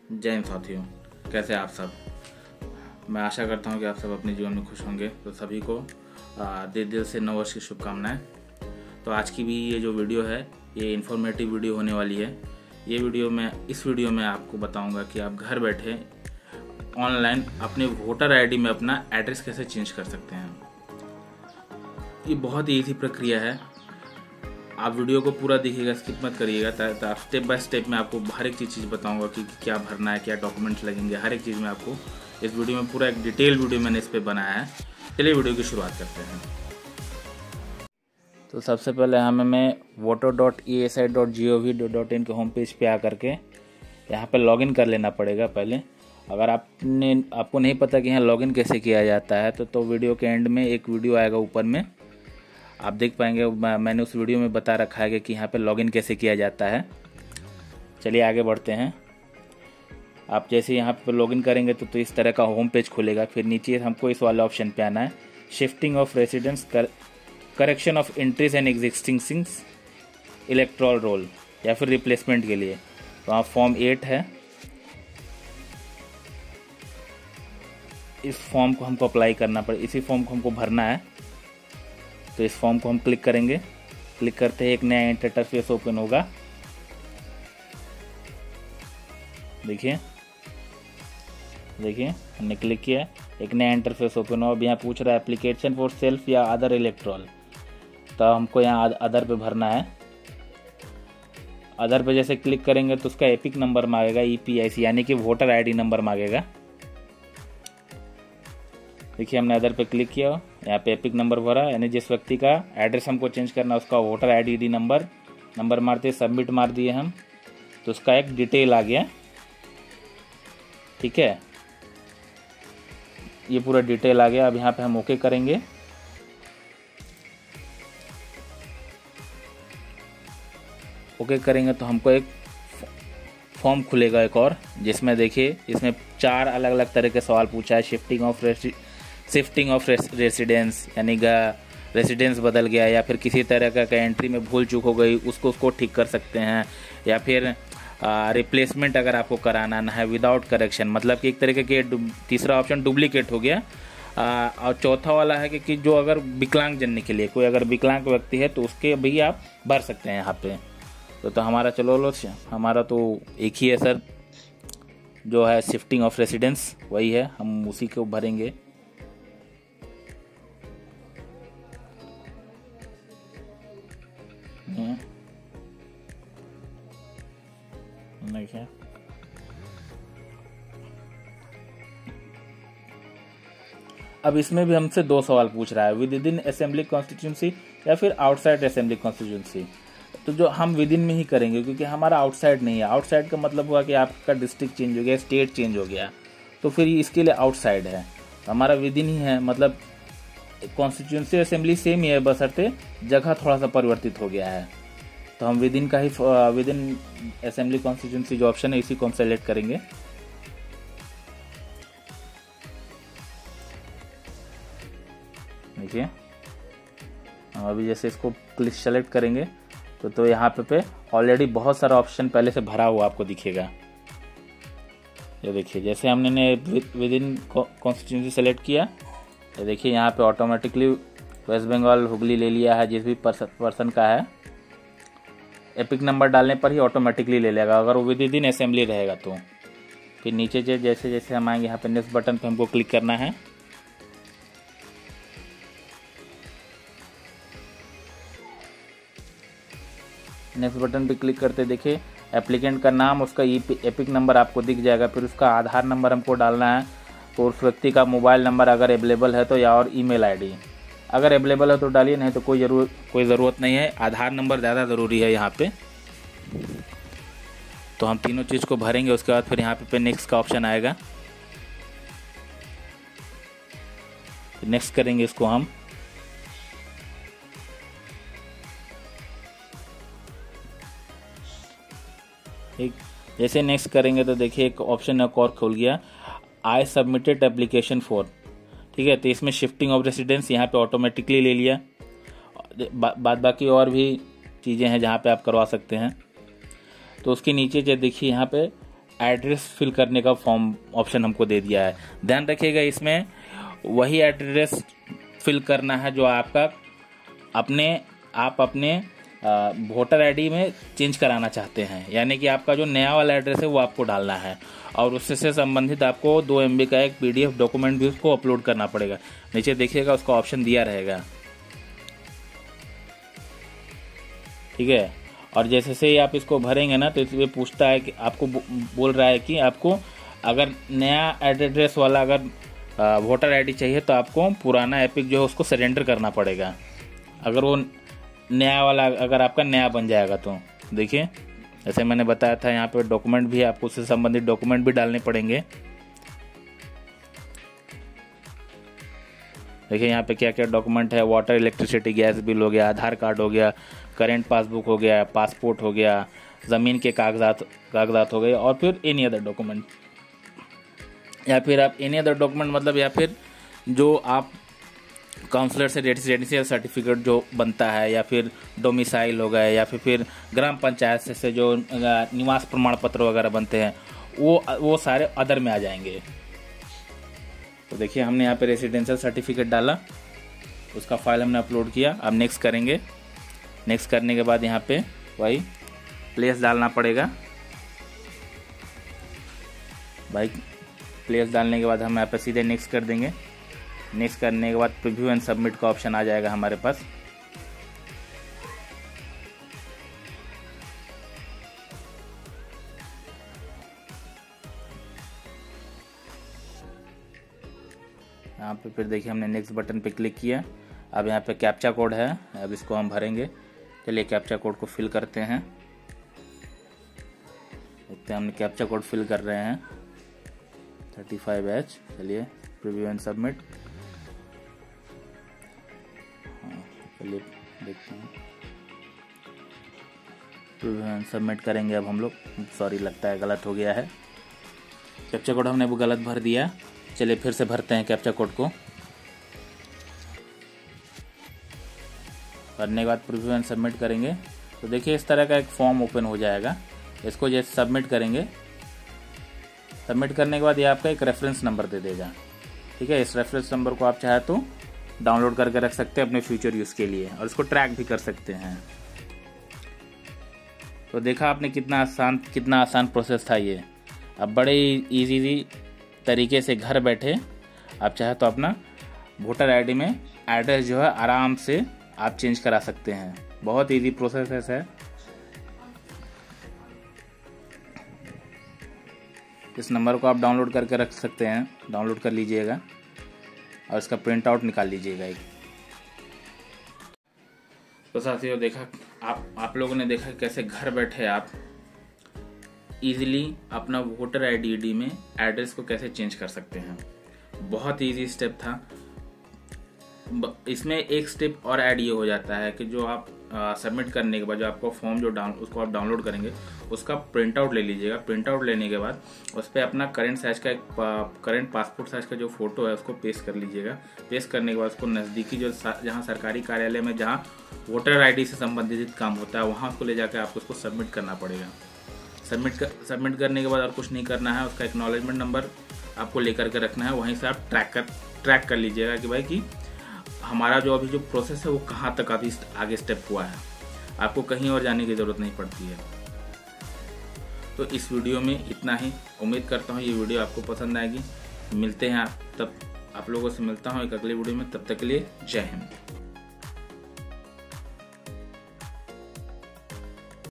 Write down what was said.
जय हिंद साथियों, कैसे आप सब। मैं आशा करता हूं कि आप सब अपने जीवन में खुश होंगे। तो सभी को दिल से नववर्ष की शुभकामनाएं। तो आज की भी ये जो वीडियो है ये इन्फॉर्मेटिव वीडियो होने वाली है। इस वीडियो में आपको बताऊंगा कि आप घर बैठे ऑनलाइन अपने वोटर आईडी में अपना एड्रेस कैसे चेंज कर सकते हैं। ये बहुत ही ईजी प्रक्रिया है। आप वीडियो को पूरा देखिएगा, स्किप मत करिएगा। स्टेप बाय स्टेप मैं आपको हर एक चीज़ बताऊंगा कि क्या भरना है, क्या डॉक्यूमेंट्स लगेंगे, हर एक चीज़ में आपको इस वीडियो में पूरा एक डिटेल वीडियो मैंने इस पर बनाया है। चलिए वीडियो की शुरुआत करते हैं। तो सबसे पहले मैं voter.esi.gov.in के होम पेज पे आकर के यहाँ पे लॉगिन कर लेना पड़ेगा पहले। अगर आपको नहीं पता कि यहाँ लॉगिन कैसे किया जाता है तो वीडियो के एंड में एक वीडियो आएगा, ऊपर में आप देख पाएंगे। मैंने उस वीडियो में बता रखा है कि यहाँ पे लॉगिन कैसे किया जाता है। चलिए आगे बढ़ते हैं। आप जैसे यहाँ पे लॉगिन करेंगे तो इस तरह का होम पेज खुलेगा। फिर नीचे हमको इस वाले ऑप्शन पे आना है, shifting of residence, correction of entries and existing things, electoral roll या फिर रिप्लेसमेंट के लिए। तो वहाँ फॉर्म 8 है। इस फॉर्म को हमको अप्लाई करना पड़े, इसी फॉर्म को हमको भरना है। तो इस फॉर्म को हम क्लिक करेंगे। क्लिक करते ही एक नया इंटरफेस ओपन होगा। देखिए हमने क्लिक किया, एक नया इंटरफेस ओपन हुआ। अब यहाँ पूछ रहा है एप्लीकेशन फॉर सेल्फ या अदर इलेक्ट्रॉल। तो हमको यहाँ अदर पे भरना है। अदर पे जैसे क्लिक करेंगे तो उसका एपिक नंबर मांगेगा, EPIC यानी कि वोटर ID नंबर मांगेगा। देखिए हमने अदर पे क्लिक किया, यहाँ पे एपिक नंबर भरा, यानी जिस व्यक्ति का एड्रेस हमको चेंज करना है उसका वोटर ID नंबर मारते सबमिट मार दिए हम, तो उसका एक डिटेल आ गया। ठीक है, ये पूरा डिटेल आ गया। अब यहाँ पे हम ओके करेंगे। ओके करेंगे तो हमको एक फॉर्म खुलेगा एक और, जिसमें देखिए इसमें 4 अलग अलग तरह के सवाल पूछा है। शिफ्टिंग ऑफ रेसिडेंस यानी रेसिडेंस बदल गया, या फिर किसी तरह का एंट्री में भूल चूक हो गई, उसको ठीक कर सकते हैं। या फिर रिप्लेसमेंट अगर आपको कराना है विदाउट करेक्शन, मतलब कि एक तरीके के तीसरा ऑप्शन डुप्लीकेट हो गया। और चौथा वाला है कि जो अगर विकलांग जनने के लिए कोई अगर विकलांग व्यक्ति है तो उसके भी आप भर सकते हैं यहाँ पे। तो हमारा हमारा तो एक ही है सर, जो है शिफ्टिंग ऑफ रेसिडेंस, वही है, हम उसी को भरेंगे। देखिए अब इसमें भी हमसे 2 सवाल पूछ रहा है, विद इन असेंबली कॉन्स्टिट्यूंसी या फिर आउटसाइड असेंबली कॉन्स्टिट्यूंसी। तो जो हम विद इन में ही करेंगे, क्योंकि हमारा आउटसाइड नहीं है। आउटसाइड का मतलब हुआ कि आपका डिस्ट्रिक्ट चेंज हो गया, स्टेट चेंज हो गया, तो फिर इसके लिए आउटसाइड है। तो हमारा विद इन ही है, मतलब कॉन्स्टिट्यूंसी असेंबली सेम ही है, बशर्ते जगह थोड़ा सा परिवर्तित हो गया है। तो हम विद इन का ही विद इन असेंबली कॉन्स्टिट्यूंसी जो ऑप्शन है इसी को हम सेलेक्ट करेंगे। देखिए हम अभी जैसे इसको क्लिक सेलेक्ट करेंगे तो यहाँ पे ऑलरेडी बहुत सारा ऑप्शन पहले से भरा हुआ आपको दिखेगा। ये देखिए जैसे हमने विद इन कॉन्स्टिट्यूंसी सेलेक्ट किया, ये देखिए यहाँ पे ऑटोमेटिकली वेस्ट बंगाल हुगली ले लिया है, जिस भी पर्सन का है। एपिक नंबर डालने पर ही ऑटोमेटिकली ले लेगा अगर वो विद इन असेंबली रहेगा तो। फिर नीचे जैसे हम आएंगे, यहाँ पे नेक्स्ट बटन पे हमको क्लिक करना है। नेक्स्ट बटन पे क्लिक करते देखिए एप्लीकेंट का नाम, उसका एपिक नंबर आपको दिख जाएगा। फिर उसका आधार नंबर हमको डालना है, और उस व्यक्ति का मोबाइल नंबर अगर अवेलेबल है तो, या और ईमेल ID अगर अवेलेबल है तो डालिए, नहीं तो कोई ज़रूरत नहीं है। आधार नंबर ज़्यादा ज़रूरी है यहाँ पे। तो हम तीनों चीज़ को भरेंगे। उसके बाद फिर यहाँ पे नेक्स्ट का ऑप्शन आएगा, नेक्स्ट करेंगे इसको हम। जैसे नेक्स्ट करेंगे तो देखिए एक ऑप्शन एक और खुल गया, आई सबमिटेड एप्लीकेशन फॉर। ठीक है, तो इसमें शिफ्टिंग ऑफ रेसिडेंस यहाँ पे ऑटोमेटिकली ले लिया। बाकी और भी चीज़ें हैं जहाँ पे आप करवा सकते हैं। तो उसके नीचे जो देखिए यहाँ पे एड्रेस फिल करने का फॉर्म ऑप्शन हमको दे दिया है। ध्यान रखिएगा, इसमें वही एड्रेस फिल करना है जो आपका आप अपने वोटर आईडी में चेंज कराना चाहते हैं, यानी कि आपका जो नया वाला एड्रेस है वो आपको डालना है, और उससे से संबंधित आपको 2 MB का एक PDF डॉक्यूमेंट भी उसको अपलोड करना पड़ेगा। नीचे देखिएगा उसका ऑप्शन दिया रहेगा, ठीक है। और जैसे से ही आप इसको भरेंगे ना तो इसमें पूछता है कि आपको बोल रहा है कि आपको अगर नया एड्रेस वाला अगर वोटर आईडी चाहिए तो आपको पुराना एपिक जो है उसको सरेंडर करना पड़ेगा, अगर वो नया वाला अगर आपका नया बन जाएगा तो। देखिए जैसे मैंने बताया था, यहाँ पे डॉक्यूमेंट भी है, आपको उससे संबंधित डॉक्यूमेंट भी डालने पड़ेंगे। देखिए यहाँ पे क्या क्या डॉक्यूमेंट है, वाटर, इलेक्ट्रिसिटी, गैस बिल हो गया, आधार कार्ड हो गया, करेंट पासबुक हो गया, पासपोर्ट हो गया, ज़मीन के कागजात हो गए, और फिर एनी अदर डॉक्यूमेंट, या फिर आप एनी अदर डॉक्यूमेंट मतलब या फिर जो आप काउंसलर से रेजिडेंशियल सर्टिफिकेट जो बनता है, या फिर डोमिसाइल हो गए, या फिर ग्राम पंचायत से जो निवास प्रमाण पत्र वगैरह बनते हैं वो सारे अदर में आ जाएंगे। तो देखिए हमने यहाँ पे रेजिडेंशियल सर्टिफिकेट डाला, उसका फाइल हमने अपलोड किया। अब नेक्स्ट करेंगे। नेक्स्ट करने के बाद यहाँ पे वही प्लेस डालना पड़ेगा भाई। प्लेस डालने के बाद हम यहाँ पे सीधे नेक्स्ट कर देंगे। नेक्स्ट करने के बाद प्रीव्यू एंड सबमिट का ऑप्शन आ जाएगा हमारे पास। यहाँ पे फिर देखिए हमने नेक्स्ट बटन पे क्लिक किया। अब यहाँ पे कैप्चा कोड है, अब इसको हम भरेंगे। चलिए कैप्चा कोड को फिल करते हैं। देखते हैं हमने कैप्चा कोड फिल कर रहे हैं 35H। चलिए प्रीव्यू एंड सबमिट। चलिए देखते हैं, प्रीव्यू एंड सबमिट करेंगे अब हम लोग। सॉरी, लगता है गलत हो गया है, कैप्चा कोड हमने वो गलत भर दिया। चलिए फिर से भरते हैं कैप्चा कोड को। भरने के बाद प्रीव्यू एंड सबमिट करेंगे तो देखिए इस तरह का एक फॉर्म ओपन हो जाएगा। इसको जैसे सबमिट करेंगे, सबमिट करने के बाद ये आपका एक रेफरेंस नंबर दे देगा, ठीक है। इस रेफरेंस नंबर को आप चाहे तो डाउनलोड करके रख सकते हैं अपने फ्यूचर यूज़ के लिए, और इसको ट्रैक भी कर सकते हैं। तो देखा आपने कितना आसान प्रोसेस था ये। अब बड़े इजी तरीके से घर बैठे आप चाहे तो अपना वोटर आईडी में एड्रेस जो है आराम से आप चेंज करा सकते हैं। बहुत इजी प्रोसेस है। इस नंबर को आप डाउनलोड करके रख सकते हैं, डाउनलोड कर लीजिएगा और इसका प्रिंट आउट निकाल लीजिएगा एक। तो साथियों देखा आप लोगों ने देखा कैसे घर बैठे आप इजीली अपना वोटर आईडी में एड्रेस को कैसे चेंज कर सकते हैं। बहुत इजी स्टेप था। इसमें एक स्टेप और ऐड ये हो जाता है कि जो आप सबमिट करने के बाद जो आपको फॉर्म उसको आप डाउनलोड करेंगे, उसका प्रिंट आउट ले लीजिएगा। प्रिंट आउट लेने के बाद उस पर अपना करंट पासपोर्ट साइज का जो फोटो है उसको पेस्ट कर लीजिएगा। पेस्ट करने के बाद उसको नज़दीकी जहाँ सरकारी कार्यालय में जहाँ वोटर आईडी से संबंधित काम होता है वहाँ उसको ले जाकर आपको उसको सबमिट करना पड़ेगा। सबमिट करने के बाद और कुछ नहीं करना है। उसका एक्नॉलेजमेंट नंबर आपको लेकर के रखना है, वहीं से आप ट्रैक कर लीजिएगा कि भाई कि हमारा जो अभी जो प्रोसेस है वो कहाँ तक अभी आगे स्टेप हुआ है। आपको कहीं और जाने की ज़रूरत नहीं पड़ती है। तो इस वीडियो में इतना ही। उम्मीद करता हूँ ये वीडियो आपको पसंद आएगी। मिलते हैं आप लोगों से मिलता हूँ एक अगली वीडियो में। तब तक के लिए जय हिंद।